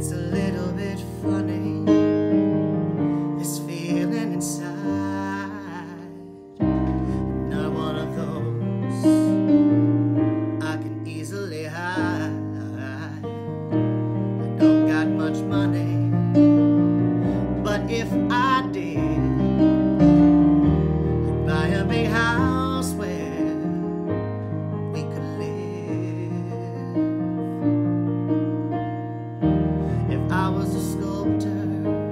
It's a little bit funny, this feeling inside. Not one of those I can easily hide. I don't got much money, but if I did, I'd buy a big house where we could live. If I was a sculptor,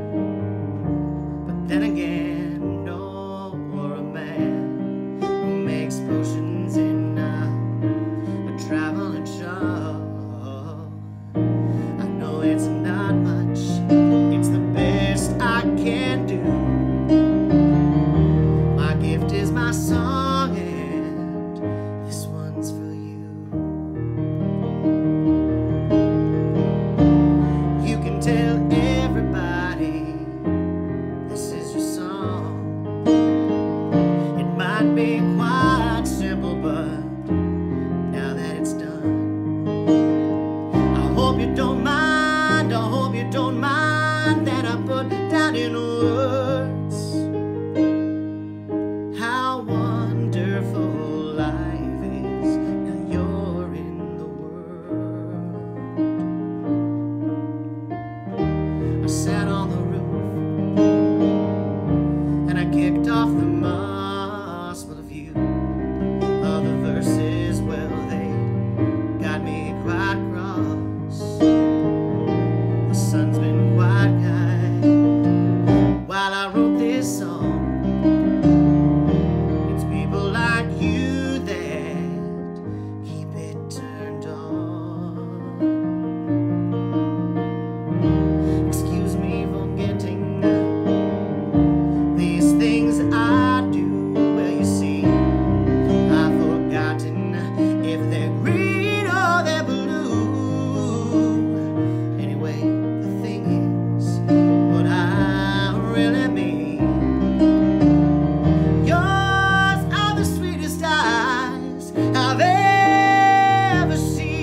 but then again, no, or a man who makes potions in a traveling show. I know it's not much, it's the best I can do. My gift is my song, and this one's for you. You can tell everybody this is your song. It might be quite simple, but now that it's done, I hope you don't mind, I hope you don't mind that I put down in words how wonderful life is now you're in the world. I sat on the roof and I kicked off the moss with a few other verses. Well, they got me quite cross. The sun's been quite kind while I wrote this song. It's people like you that keep it turned on. Excuse me for getting these things I do. Well, you see, I've forgotten if they're green or they're blue. Anyway, the thing is, what I really mean, yours are the sweetest eyes I've ever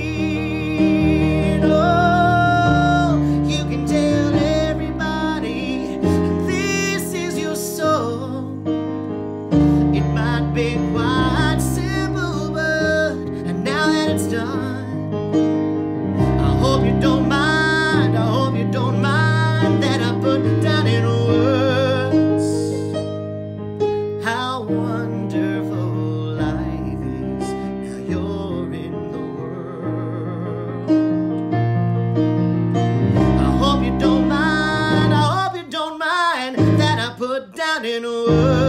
seen. Oh, you can tell everybody this is your song. It might be quite simple, but now that it's done, I hope you don't mind, I hope you don't mind that I put down in words how wonderful life is now you're in the world. I hope you don't mind, I hope you don't mind that I put down in words